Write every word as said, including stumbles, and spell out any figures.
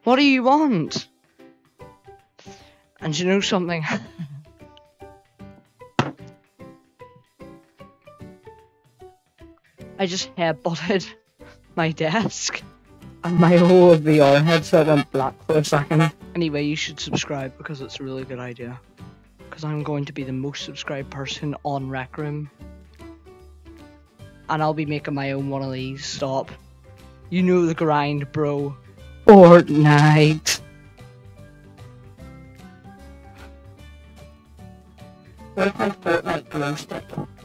What do you want? And you know something? I just headbutted my desk. And my whole V R headset went black for a second. Anyway, you should subscribe because it's a really good idea. Because I'm going to be the most subscribed person on Rec Room. And I'll be making my own one of these. Stop. You know the grind, bro. Fortnite. Where's my Fortnite glow stick?